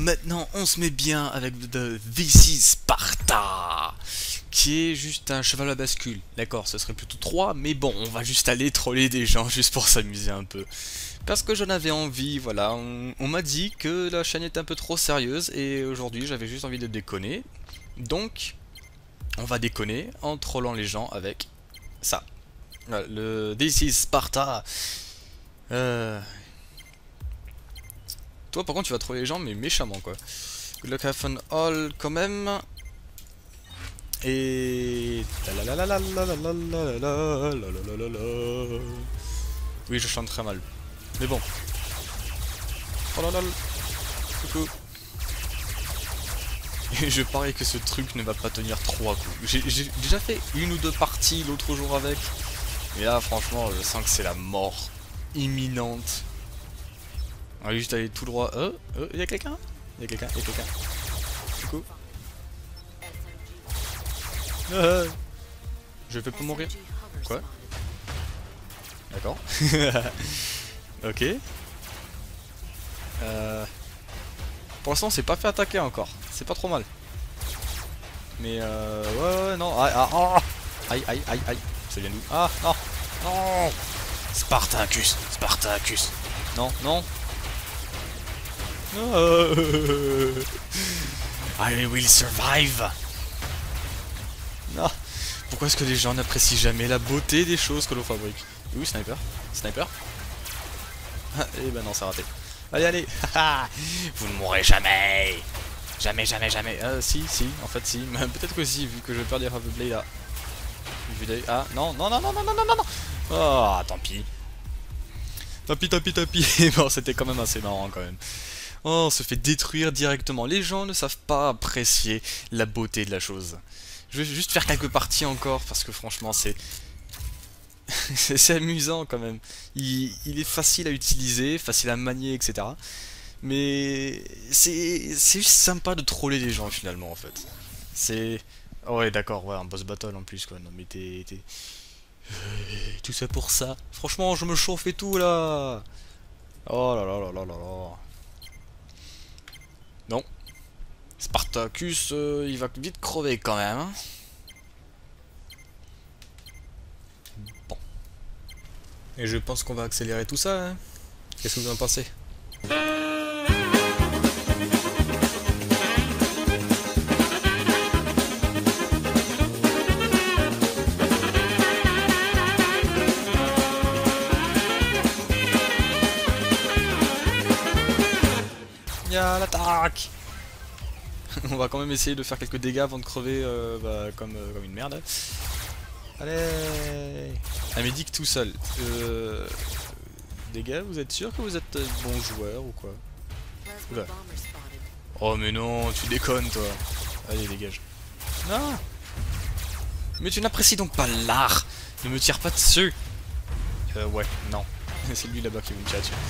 maintenant on se met bien avec de This is Sparta, qui est juste un cheval à bascule. D'accord, ce serait plutôt 3, mais bon, on va juste aller troller des gens juste pour s'amuser un peu. Parce que j'en avais envie, voilà, on m'a dit que la chaîne était un peu trop sérieuse, et aujourd'hui j'avais juste envie de déconner. Donc, on va déconner en trollant les gens avec ça. Voilà, le This is Sparta. Toi par contre tu vas troller les gens mais méchamment quoi. Good luck have fun all quand même. Et... Oui je chante très mal. Mais bon. Oh là là. Coucou. Et je parie que ce truc ne va pas tenir 3 coups. J'ai déjà fait une ou deux parties l'autre jour avec. Mais là franchement je sens que c'est la mort imminente. On va juste aller tout droit. Y'a quelqu'un? Y'a quelqu'un? Y'a quelqu'un? Coucou. Je vais pas mourir. Quoi? D'accord. Ok. Pour l'instant on s'est pas fait attaquer encore. C'est pas trop mal. Mais ouais non. Aïe aïe aïe aïe. Ça vient d'où? Ah non. Non. Spartacus. Spartacus. Non non. I will survive. Non. Pourquoi est-ce que les gens n'apprécient jamais la beauté des choses que l'on fabrique? Oui, sniper. Sniper. Et ben non, c'est raté. Allez, allez. Vous ne mourrez jamais. Jamais, jamais, jamais. Si, en fait, si. Peut-être que si, vu que je perds des Hoverblade là. Ah, non, non, non, non, non, non, non, non. Oh, tant pis. Tant pis, tant pis, tant pis. Bon, c'était quand même assez marrant quand même. Oh, on se fait détruire directement. Les gens ne savent pas apprécier la beauté de la chose. Je vais juste faire quelques parties encore parce que franchement c'est... c'est amusant quand même. Il est facile à utiliser, facile à manier, etc. Mais c'est juste sympa de troller les gens finalement en fait. C'est... Oh ouais d'accord, ouais, un boss battle en plus quoi. Non mais t'es... Tout ça pour ça. Franchement je me chauffe et tout là. Oh là là là là là là. Non. Spartacus, il va vite crever quand même. Hein. Bon. Et je pense qu'on va accélérer tout ça. Hein. Qu'est-ce que vous en pensez? Y'a l'attaque. On va quand même essayer de faire quelques dégâts avant de crever comme une merde. Allez. Un médic tout seul. Les gars, vous êtes sûr que vous êtes bon joueur ou quoi? Oula. Oh mais non, tu déconnes toi. Allez dégage. Non. Mais tu n'apprécies donc pas l'art. Ne me tire pas dessus. Ouais, non. C'est lui là-bas qui veut me tirer dessus.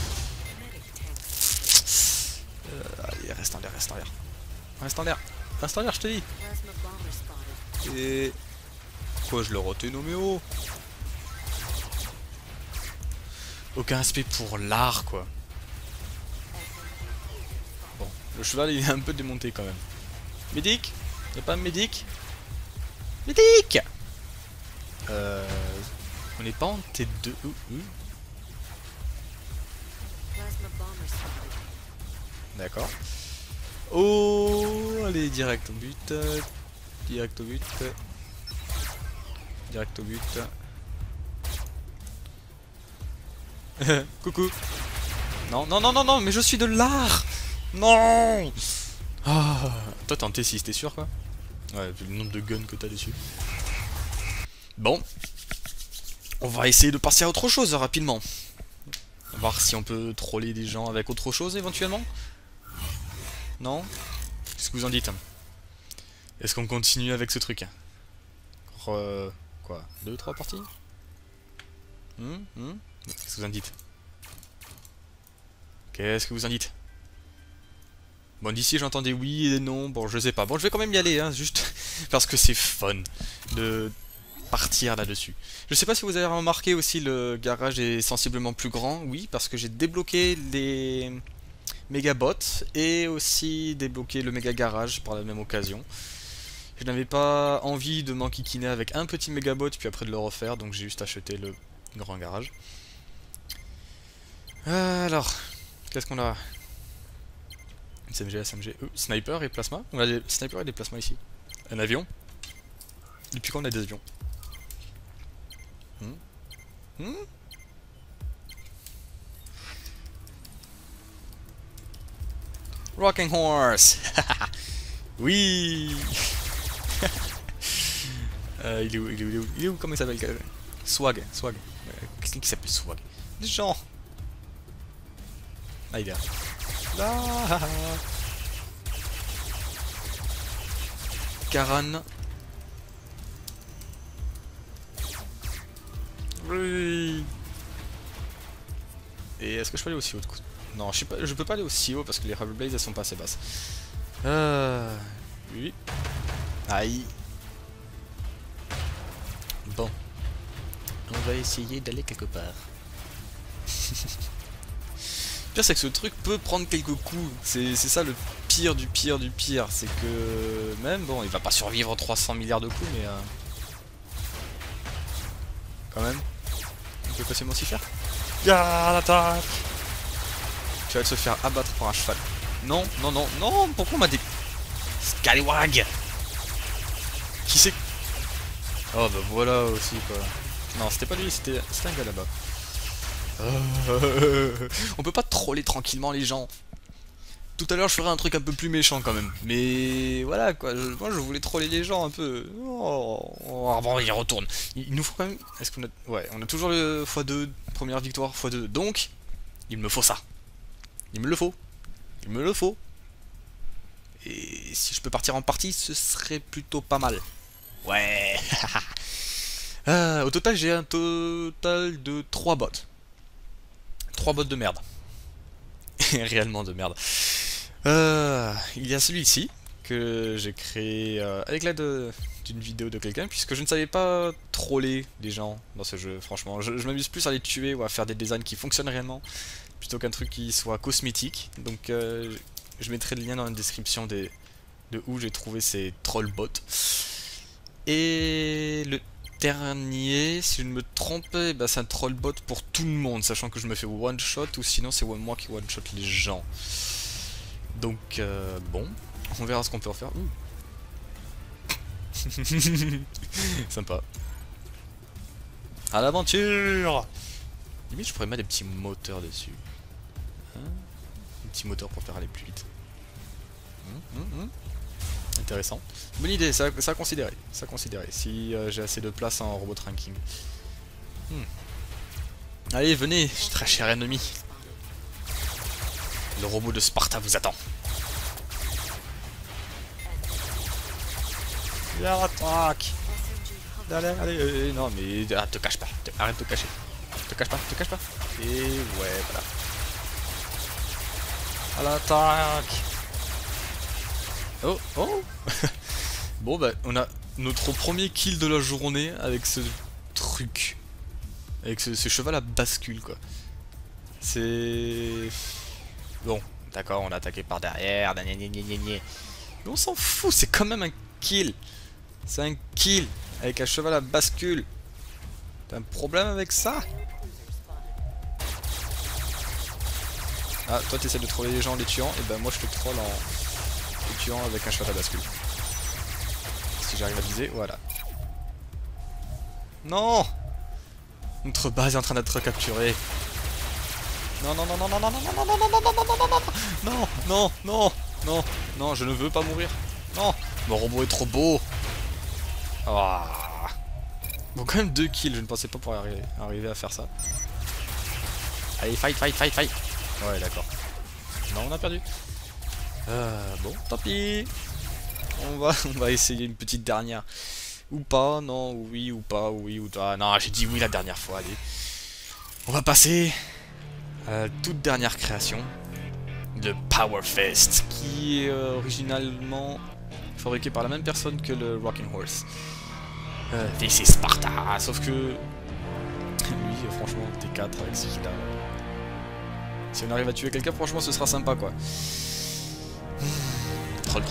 Allez, reste en l'air, reste en l'air. Reste en l'air. Reste en l'air, je te dis. Et... Quoi, je le rotais nommé haut. Aucun respect pour l'art, quoi. Bon, le cheval, il est un peu démonté, quand même. Médic? Y'a pas un médic? Médic! On n'est pas en T2. D'accord. Oh, allez, direct au but. Direct au but. Direct au but. Coucou. Non, non, non, non, non, mais je suis de l'art. Non. Ah. Toi, t'es en T6, t'es sûr, quoi? Ouais, vu le nombre de guns que t'as dessus. Bon. On va essayer de passer à autre chose rapidement. Voir si on peut troller des gens avec autre chose, éventuellement. Non? Qu'est-ce que vous en dites? Est-ce qu'on continue avec ce truc? Quoi? 2-3 parties? Qu'est-ce que vous en dites? Qu'est-ce que vous en dites? Bon, d'ici j'entendais oui et non, bon je sais pas. Bon, je vais quand même y aller, hein, juste parce que c'est fun de partir là-dessus. Je sais pas si vous avez remarqué aussi, le garage est sensiblement plus grand. Oui, parce que j'ai débloqué méga bot et aussi débloquer le méga garage par la même occasion. Je n'avais pas envie de m'enquiquiner avec un petit méga bot puis après de le refaire, donc j'ai juste acheté le grand garage. Alors, qu'est-ce qu'on a? SMG, SMG, sniper et plasma. On a des snipers et des plasmas ici. Un avion. Depuis quand on a des avions? Rocking Horse. Oui. Il est où? Il est où? Comment il s'appelle? Swag. Qu'est-ce qui s'appelle Swag? Des gens. Ah, il est là. Là. Karan. Oui. Et est-ce que je peux aller aussi haut? Non, je peux pas aller aussi haut parce que les Hoverblades elles sont pas assez basses. Oui. Aïe. Bon. On va essayer d'aller quelque part. Le pire c'est que ce truc peut prendre quelques coups. C'est ça le pire du pire du pire. C'est que même, bon, il va pas survivre 300 milliards de coups, mais quand même, on peut facilement s'y faire. Garde, attaque. Tu vas te faire abattre par un cheval. Non, non, non, non, pourquoi on m'a dit Scallywag? Qui c'est? Oh bah voilà aussi quoi. Non, c'était pas lui, c'était un gars là-bas. On peut pas troller tranquillement les gens. Tout à l'heure je ferais un truc un peu plus méchant quand même. Mais voilà quoi, moi je voulais troller les gens un peu. Oh, bon, il retourne. Il nous faut quand même... Est-ce qu'on a... Ouais, on a toujours le x2, première victoire x2. Donc, il me faut ça. Il me le faut. Il me le faut. Et si je peux partir en partie, ce serait plutôt pas mal. Ouais. Au total, j'ai un total de 3 bots. 3 bots de merde. Réellement de merde. Il y a celui-ci que j'ai créé avec l'aide d'une vidéo de quelqu'un, puisque je ne savais pas troller les gens dans ce jeu. Franchement, je m'amuse plus à les tuer ou à faire des designs qui fonctionnent réellement, plutôt qu'un truc qui soit cosmétique. Donc je mettrai le lien dans la description de où j'ai trouvé ces troll bots. Et le dernier, si je ne me trompe, bah, c'est un troll bot pour tout le monde, sachant que je me fais one shot ou sinon c'est moi qui one shot les gens. Donc bon, on verra ce qu'on peut en faire. Sympa. À l'aventure. Limite je pourrais mettre des petits moteurs dessus. Hein, des petits moteurs pour faire aller plus vite. Intéressant. Bonne idée, ça à considérer. Ça à considérer. Si j'ai assez de place en robot ranking. Allez, venez, très cher ennemi. Le robot de Sparta vous attend. Viens, attaque. Allez, non mais te cache pas. Arrête de te cacher. Te cache pas. Et ouais, voilà. À l'attaque. Oh. Bon bah on a notre premier kill de la journée avec ce truc. Avec ce cheval à bascule quoi. C'est... Bon, d'accord, on a attaqué par derrière, mais on s'en fout, c'est quand même un kill. C'est un kill avec un cheval à bascule. T'as un problème avec ça? Ah, toi t'essaies de troller les gens en les tuant, et ben moi je te troll en les tuant avec un cheval à bascule. Si j'arrive à viser, voilà. Non! Notre base est en train d'être capturée. Non, je ne veux pas mourir. Non, mon robot est trop beau. Ah. Bon, quand même 2 kills, je ne pensais pas pouvoir arriver à faire ça. Allez, fight. Ouais, d'accord. Non, on a perdu. Bon, tant pis. On va essayer une petite dernière. Ou pas, non, oui ou pas, oui ou pas. Non, j'ai dit oui la dernière fois, allez. On va passer à la toute dernière création. Le Power Fist, qui est originalement fabriqué par la même personne que le Rocking Horse. This is Sparta, sauf que lui, franchement, T4 avec ce qu'il a. Si on arrive à tuer quelqu'un, franchement, ce sera sympa, quoi. Troll.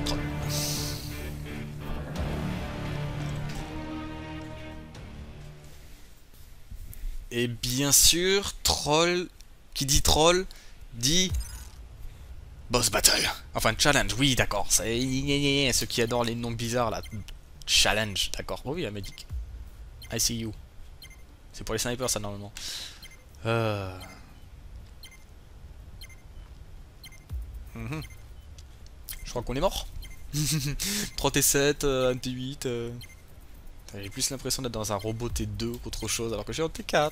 Et bien sûr, troll, qui dit troll, dit boss battle. Enfin, challenge, oui, d'accord. Ceux qui adorent les noms bizarres, là. Challenge, d'accord. Oh oui, la médic. I see you. C'est pour les snipers, ça, normalement. Je crois qu'on est mort. 3 T7, 1 T8. J'ai plus l'impression d'être dans un robot T2 qu'autre chose, alors que j'ai un T4.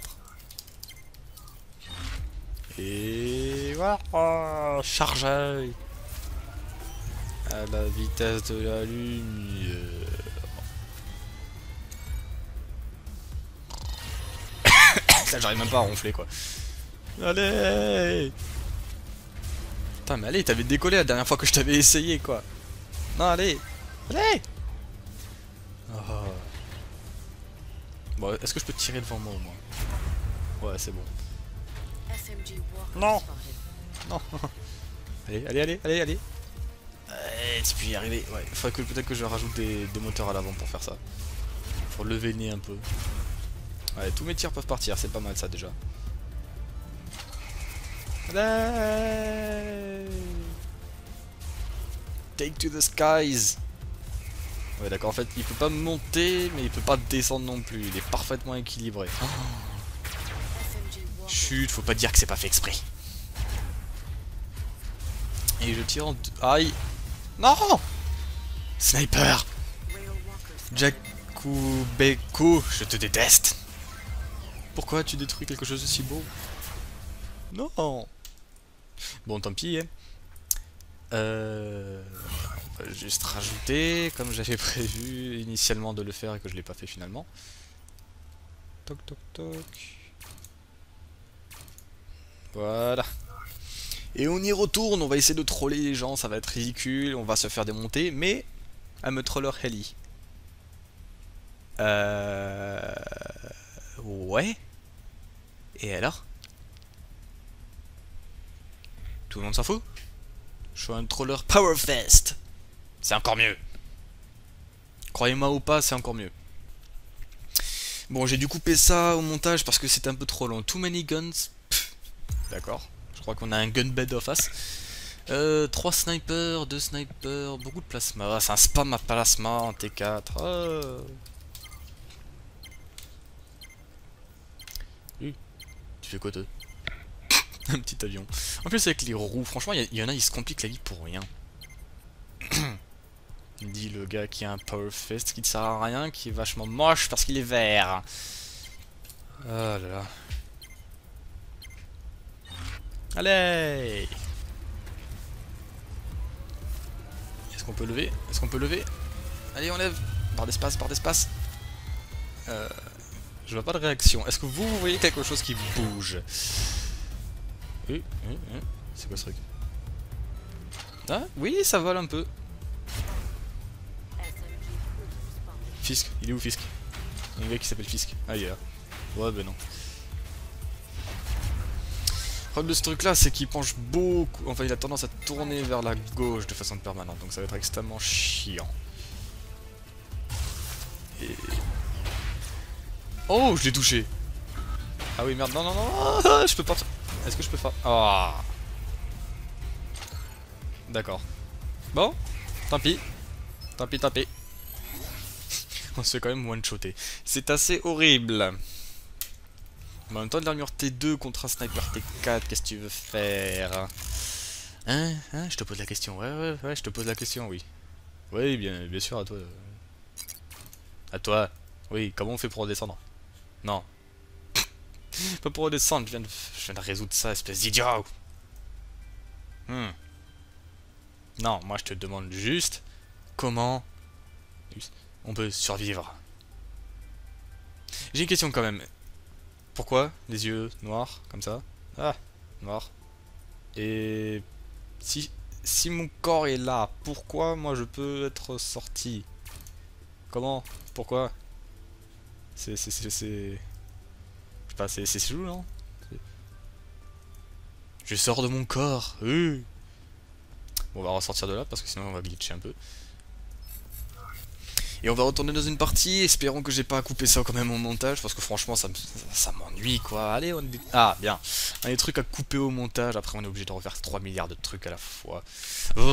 Et voilà, oh, chargeur à la vitesse de la lumière. Ça, j'arrive même pas à ronfler, quoi. Allez! Putain, mais allez, t'avais décollé la dernière fois que je t'avais essayé, quoi. Non, allez! Allez! Oh. Bon, est-ce que je peux tirer devant moi au moins? Ouais, c'est bon. Non! Non! Allez! Tu peux y arriver. Ouais, il faudrait que peut-être que je rajoute des moteurs à l'avant pour faire ça. Pour lever le nez un peu. Ouais, tous mes tirs peuvent partir, c'est pas mal ça déjà. Allez! Take to the skies! Ouais, d'accord, en fait, il peut pas monter, mais il peut pas descendre non plus. Il est parfaitement équilibré. Oh. Chut, faut pas dire que c'est pas fait exprès. Et je tire en... Aïe! Non! Sniper! Jakubeko, je te déteste! Pourquoi tu détruis quelque chose de si beau? Non! Bon, tant pis, hein. On va juste rajouter, comme j'avais prévu initialement de le faire et que je l'ai pas fait finalement. Toc. Voilà. Et on y retourne, on va essayer de troller les gens, ça va être ridicule, on va se faire démonter, mais... I'm a troller heli. Ouais. Et alors? Tout le monde s'en fout? Je suis un troller Powerfest. C'est encore mieux. Croyez-moi ou pas, c'est encore mieux. Bon, j'ai dû couper ça au montage parce que c'était un peu trop long. Too many guns. D'accord. Je crois qu'on a un gun bed of face. 3 snipers, 2 snipers, beaucoup de plasma. C'est un spam à plasma en T4. Tu fais quoi toi? Un petit avion. En plus avec les roues, franchement il y en a ils se compliquent la vie pour rien. Dit le gars qui a un Power Fist qui ne sert à rien, qui est vachement moche parce qu'il est vert. Oh là là. Allez! Est-ce qu'on peut lever? Est-ce qu'on peut lever? Allez on lève! Barre d'espace. Je vois pas de réaction. Est-ce que vous voyez quelque chose qui bouge? C'est quoi ce truc? Ah oui, ça vole un peu. Fisk, il est où Fisk? Il y a un gars qui s'appelle Fisk. Ah il est là. Ouais ben non. Le problème de ce truc là c'est qu'il penche beaucoup. Enfin il a tendance à tourner vers la gauche de façon permanente. Donc ça va être extrêmement chiant. Et... Oh je l'ai touché. Ah oui merde, non, je peux pas... Est-ce que je peux faire... Ah. D'accord. Bon, tant pis. On se fait quand même one-shotter. C'est assez horrible. Mais en même temps, de l'armure T2 contre un sniper T4, qu'est-ce que tu veux faire? Hein, je te pose la question. Ouais, je te pose la question, oui. Oui, bien sûr, à toi. À toi. Oui, comment on fait pour redescendre? Non. Pas pour redescendre, je viens de résoudre ça, espèce d'idiot. Non, moi je te demande juste comment on peut survivre. J'ai une question quand même. Pourquoi les yeux noirs comme ça? Ah, noir. Et si mon corps est là, pourquoi moi je peux être sorti? Comment? Pourquoi? Je sais pas, c'est chelou non? Je sors de mon corps. Bon, on va ressortir de là parce que sinon on va glitcher un peu. Et on va retourner dans une partie. Espérons que j'ai pas à couper ça quand même au montage. Parce que franchement, ça m'ennuie quoi. Allez, on est... Ah, bien. On a des trucs à couper au montage. Après, on est obligé de refaire 3 milliards de trucs à la fois. Oh.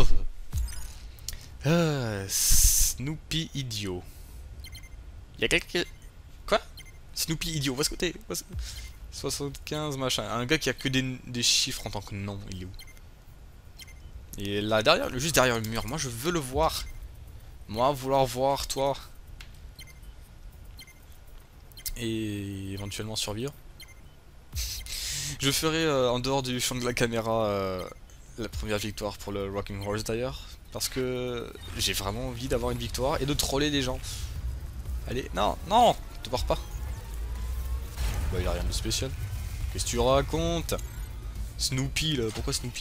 Snoopy idiot. Y'a quelqu'un qui... Quoi? Snoopy idiot, va se côté. 75 machin. Un gars qui a que des chiffres en tant que nom, il est où? Et là derrière, juste derrière le mur, moi je veux le voir. Moi vouloir voir toi. Et éventuellement survivre. Je ferai en dehors du champ de la caméra la première victoire pour le Rocking Horse d'ailleurs. Parce que j'ai vraiment envie d'avoir une victoire et de troller les gens. Allez, non, non, te pars pas. Bah il a rien de spécial. Qu'est-ce que tu racontes? Snoopy là, pourquoi Snoopy?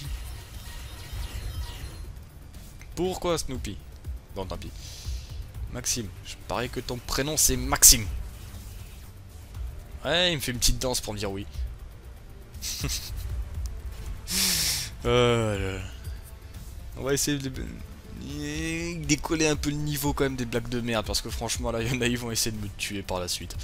Pourquoi Snoopy? Bon tant pis. Maxime, je parie que ton prénom c'est Maxime. Ouais, il me fait une petite danse pour me dire oui. On va essayer de décoller un peu le niveau quand même des blagues de merde parce que franchement là il y en a ils vont essayer de me tuer par la suite.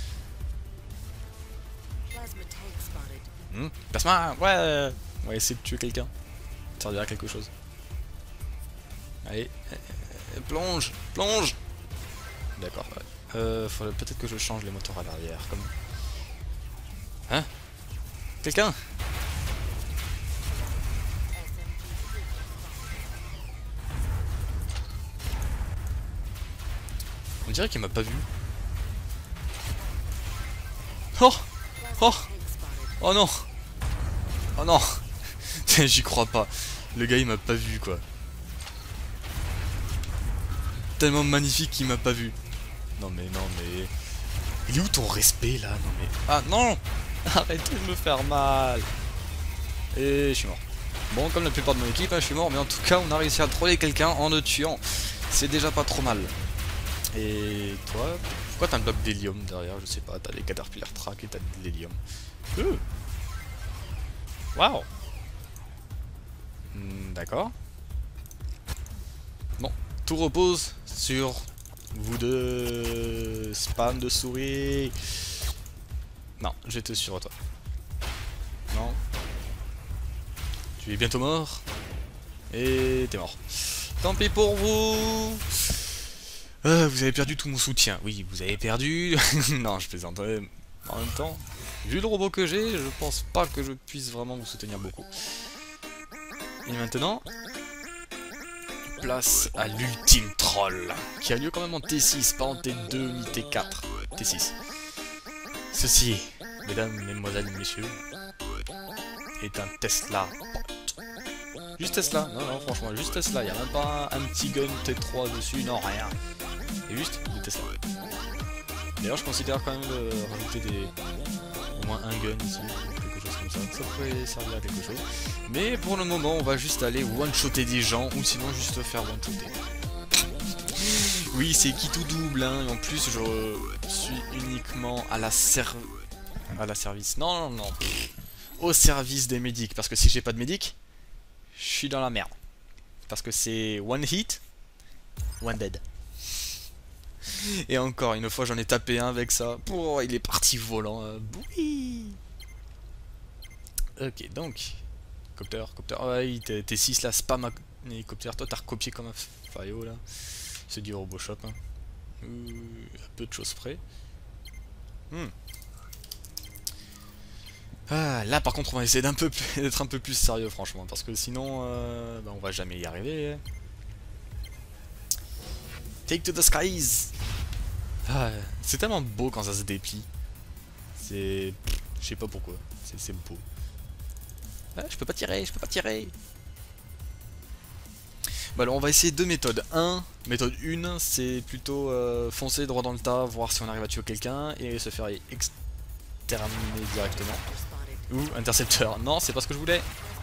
Plasma, ouais. On va essayer de tuer quelqu'un. Ça servira à quelque chose. Allez, plonge, plonge. D'accord, ouais. Faudrait peut-être que je change les moteurs à l'arrière, comme... Hein? Quelqu'un? On dirait qu'il m'a pas vu. Oh! Oh! Oh non! Oh non! J'y crois pas. Le gars il m'a pas vu quoi. Tellement magnifique qu'il m'a pas vu. Non mais non mais... Il est où ton respect là? Non mais... Ah non! Arrêtez de me faire mal! Et je suis mort. Bon, comme la plupart de mon équipe, hein, je suis mort, mais en tout cas on a réussi à troller quelqu'un en le tuant. C'est déjà pas trop mal. Et toi, pourquoi t'as un bloc d'hélium derrière? Je sais pas, t'as des Caterpillar Track et t'as de l'hélium. Waouh! D'accord. Bon, tout repose sur vous deux. Spam de souris. Non, j'étais sur toi. Non. Tu es bientôt mort. Et t'es mort. Tant pis pour vous. Vous avez perdu tout mon soutien. Oui, vous avez perdu. Non, je plaisante. En même temps, vu le robot que j'ai, je pense pas que je puisse vraiment vous soutenir beaucoup. Et maintenant, place à l'ultime troll, qui a lieu quand même en T6, pas en T2 ni T4. T6. Ceci, mesdames, mesdemoiselles, messieurs, est un Tesla. Juste Tesla, non, non, franchement, juste Tesla. Il n'y a même pas un petit gun T3 dessus, non, rien. Et juste du Tesla. D'ailleurs, je considère quand même de rajouter au moins un gun ici, quelque chose comme ça. Ça pourrait servir à quelque chose. Mais pour le moment, on va juste aller one-shotter des gens, ou sinon juste faire one-shotter. Oui, c'est qui tout double, hein. Et en plus, je suis uniquement à la service. Non, non, non. Au service des médics. Parce que si j'ai pas de médic, je suis dans la merde. Parce que c'est one hit, one dead. Et encore une fois, j'en ai tapé un avec ça. Oh, il est parti volant. Oui. Ok, donc. Copter. Ouais, t'es 6 là, spam hélicoptère. Toi, t'as recopié comme un faillot là. C'est du RoboShop. Hein. À peu de choses près. Ah, là, par contre, on va essayer d'être un peu plus sérieux, franchement. Parce que sinon, bah, on va jamais y arriver. Take to the skies. Ah, c'est tellement beau quand ça se déplie. C'est... Je sais pas pourquoi. C'est beau. Ah, je peux pas tirer. Bah alors on va essayer deux méthodes. Méthode 1, c'est plutôt foncer droit dans le tas, voir si on arrive à tuer quelqu'un et se faire exterminer directement. Ou intercepteur. Non, c'est pas ce que je voulais.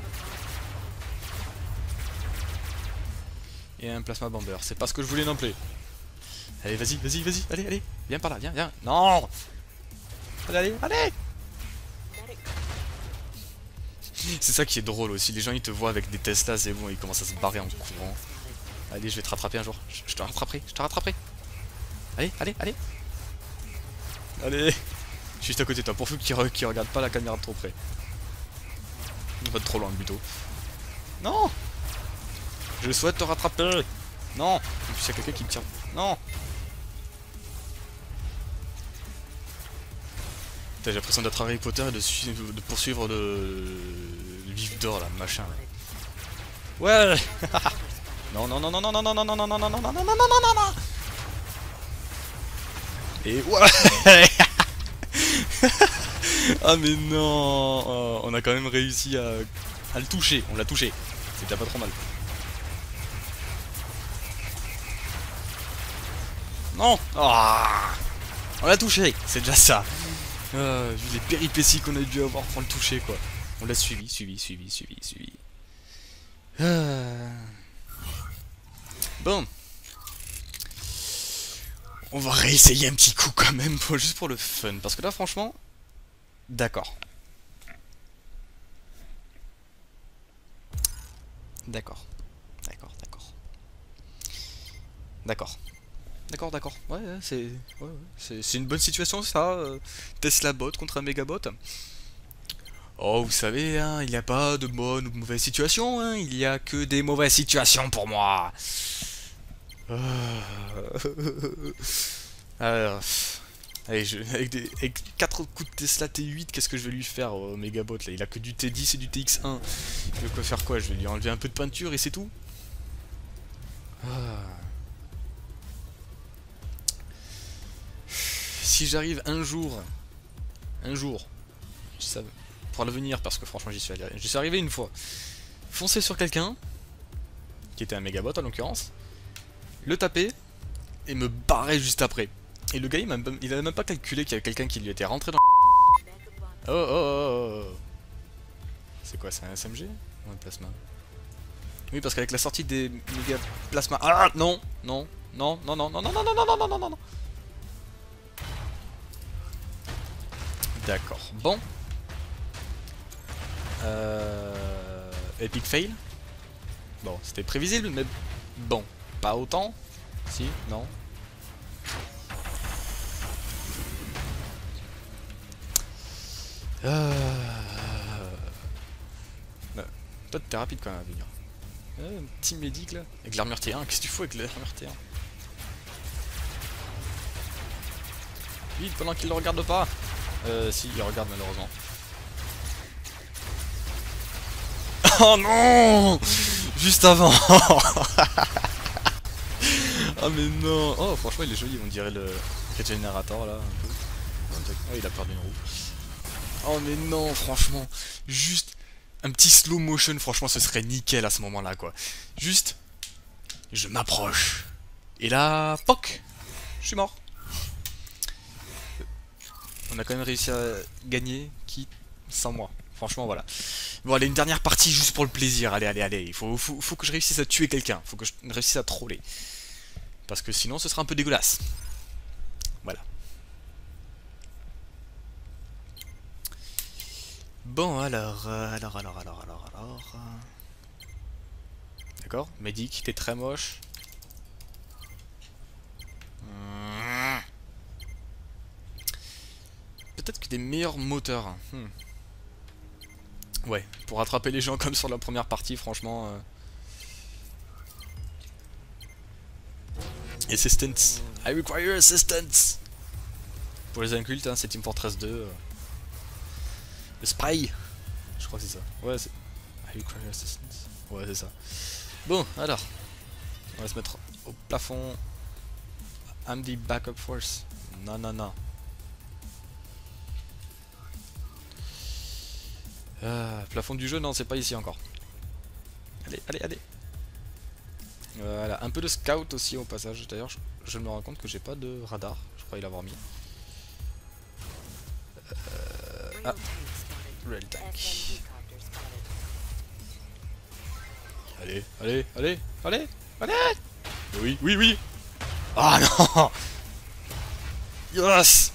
Et un plasma bomber. C'est pas ce que je voulais non plus. Allez, vas-y, allez. Viens par là, viens. Non. Allez. C'est ça qui est drôle aussi, les gens ils te voient avec des Tesla, c'est bon, ils commencent à se barrer en courant. Allez, je vais te rattraper un jour, je te rattraperai, je te rattraperai. Allez, allez, allez. Allez, je suis juste à côté de toi, pour ceux qui regardent pas la caméra de trop près. Il va de trop loin plutôt. Non. Je souhaite te rattraper. Non. En plus, il y a quelqu'un qui me tire. Non. J'ai l'impression d'être Harry Potter et de poursuivre le livre d'or là, machin. Ouais. Non, non, non, non, non, non, non, non, non, non, non, non, non, non, non, non, non, non. Et ouais. Ah mais non. Oh, on a quand même réussi à le toucher. On l'a touché. C'était pas trop mal. Non. Oh, on l'a touché. C'est déjà ça. Vu les péripéties qu'on a dû avoir pour le toucher quoi. On l'a suivi. Bon. On va réessayer un petit coup quand même, juste pour le fun. Parce que là franchement... D'accord. D'accord. Ouais, c'est une bonne situation ça. Tesla bot contre un Megabot. Oh, vous savez, hein, il n'y a pas de bonne ou de mauvaise situation, hein, il n'y a que des mauvaises situations pour moi. Alors, allez, avec 4 coups de Tesla T8, qu'est-ce que je vais lui faire au Megabot là? Il a que du T10 et du TX1. Je vais quoi faire quoi? Je vais lui enlever un peu de peinture et c'est tout. Si j'arrive un jour, ça, pour l'avenir, parce que franchement j'y suis arrivé une fois, foncer sur quelqu'un, qui était un Megabot en l'occurrence, le taper, et me barrer juste après. Et le gars il avait même pas calculé qu'il y avait quelqu'un qui lui était rentré dans... Oh. C'est quoi, c'est un SMG ou un plasma? Oui, parce qu'avec la sortie des méga plasma... Ah non. D'accord, bon. Epic fail. Bon, c'était prévisible, mais bon, pas autant. Si, non. Toi, t'es rapide quand même à venir. Un petit médic là. Avec l'armure T1, qu'est-ce que tu fous avec l'armure T1? Vite, pendant qu'il le regarde pas. Si, il regarde malheureusement. Oh non. Juste avant. Ah mais non. Oh franchement il est joli, on dirait le Regenerator là un peu. Oh il a perdu une roue. Oh mais non franchement. Juste un petit slow motion, franchement ce serait nickel à ce moment là quoi. Juste je m'approche. Et là, POC. Je suis mort. On a quand même réussi à gagner, qui sans moi. Franchement voilà. Bon allez, une dernière partie juste pour le plaisir. Allez. Il faut que je réussisse à tuer quelqu'un. Faut que je réussisse à troller. Parce que sinon ce sera un peu dégueulasse. Voilà. Bon alors. D'accord, Medic, t'es très moche. Peut-être que des meilleurs moteurs. Ouais, pour attraper les gens comme sur la première partie, franchement. Assistance. I require assistance. Pour les incultes, hein, c'est Team Fortress 2. Le spray. Je crois que c'est ça. Ouais, c'est... I require assistance. Ouais, c'est ça. Bon, alors. On va se mettre au plafond. I'm the backup force. Non. Plafond du jeu, non, c'est pas ici encore. Allez. Voilà, un peu de scout aussi au passage. D'ailleurs, je me rends compte que j'ai pas de radar. Je crois y l'avoir mis. Ah, Rail Tank. Allez. Oui. Ah non. Yes.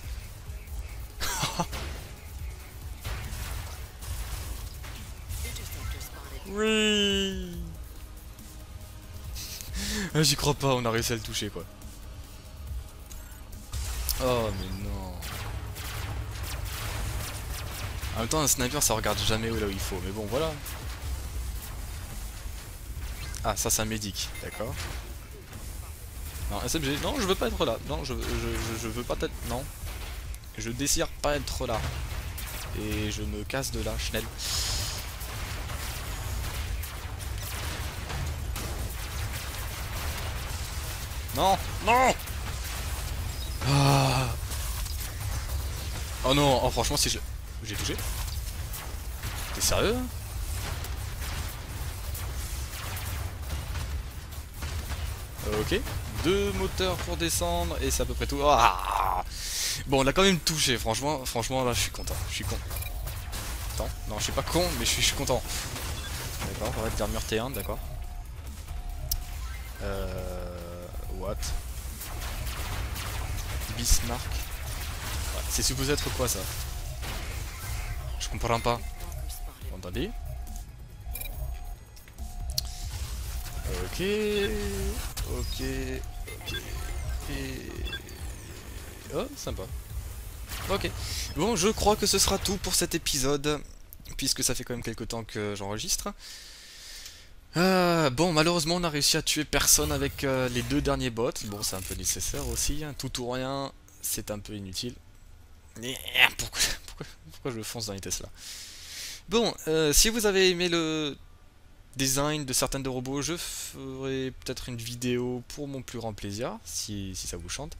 Oui. J'y crois pas, on a réussi à le toucher quoi. Oh mais non. En même temps un sniper ça regarde jamais là où il faut, mais bon voilà. Ah ça c'est un médic, d'accord. Non SMG, non je veux pas être là, non je veux pas être, non. Je désire pas être là. Et je me casse de là, Schnell. Non, non. Ah. Oh non, oh franchement si je... J'ai touché. T'es sérieux? Ok, 2 moteurs pour descendre et c'est à peu près tout. Ah bon, on l'a quand même touché, franchement là je suis content. Je suis con. Attends, non, je suis pas con, mais je suis content. D'accord, on va dire mur T1, d'accord. What? Bismarck. Ouais, c'est supposé être quoi ça? Je comprends pas. Vous entendez? Ok, ok, ok. Et... oh, sympa. Ok. Bon, je crois que ce sera tout pour cet épisode, puisque ça fait quand même quelques temps que j'enregistre. Bon, malheureusement, on a réussi à tuer personne avec les 2 derniers bots. Bon, c'est un peu nécessaire aussi. Hein. Tout ou rien, c'est un peu inutile. Pourquoi je me fonce dans les Tesla? Bon, si vous avez aimé le design de certains de robots, je ferai peut-être une vidéo pour mon plus grand plaisir, si ça vous chante.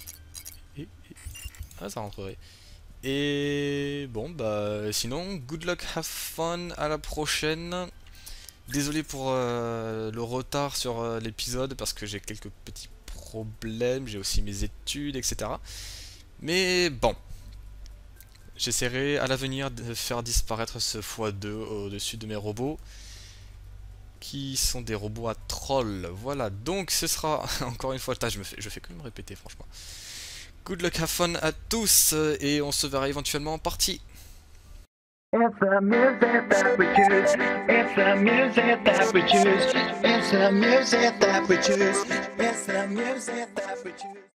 Ah, ça rentrerait. Et bon, bah sinon, good luck, have fun, à la prochaine. Désolé pour le retard sur l'épisode, parce que j'ai quelques petits problèmes, j'ai aussi mes études, etc. Mais bon, j'essaierai à l'avenir de faire disparaître ce x2 au-dessus de mes robots, qui sont des robots à trolls. Voilà, donc ce sera encore une fois, je fais que me répéter franchement. Good luck, have fun à tous, et on se verra éventuellement en partie. It's the music that we choose. It's the music that we choose. It's the music that we choose. It's the music that we choose.